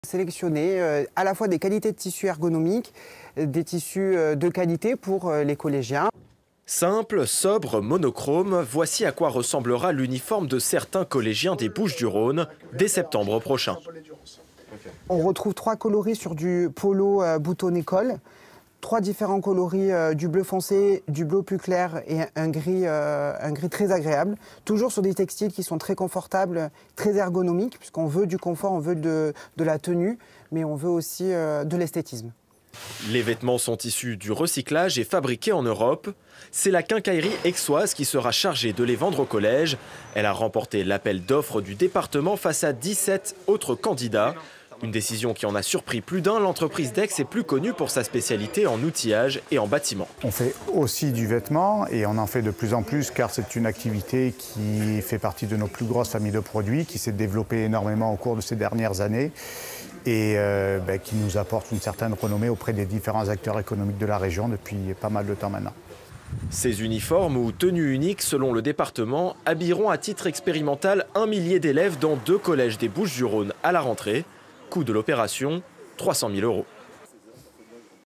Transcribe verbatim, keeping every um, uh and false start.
Sélectionner euh, à la fois des qualités de tissus ergonomiques, des tissus euh, de qualité pour euh, les collégiens. Simple, sobre, monochrome, voici à quoi ressemblera l'uniforme de certains collégiens des Bouches-du-Rhône dès septembre prochain. On retrouve trois coloris sur du polo euh, boutonné-col, trois différents coloris, euh, du bleu foncé, du bleu plus clair et un gris, euh, un gris très agréable. Toujours sur des textiles qui sont très confortables, très ergonomiques, puisqu'on veut du confort, on veut de, de la tenue, mais on veut aussi euh, de l'esthétisme. Les vêtements sont issus du recyclage et fabriqués en Europe. C'est la quincaillerie aixoise qui sera chargée de les vendre au collège. Elle a remporté l'appel d'offres du département face à dix-sept autres candidats. Une décision qui en a surpris plus d'un. L'entreprise d'Aix est plus connue pour sa spécialité en outillage et en bâtiment. On fait aussi du vêtement et on en fait de plus en plus car c'est une activité qui fait partie de nos plus grosses familles de produits, qui s'est développée énormément au cours de ces dernières années et euh, ben, qui nous apporte une certaine renommée auprès des différents acteurs économiques de la région depuis pas mal de temps maintenant. Ces uniformes ou tenues uniques, selon le département, habilleront à titre expérimental un millier d'élèves dans deux collèges des Bouches-du-Rhône à la rentrée. Coût de l'opération, trois cent mille euros.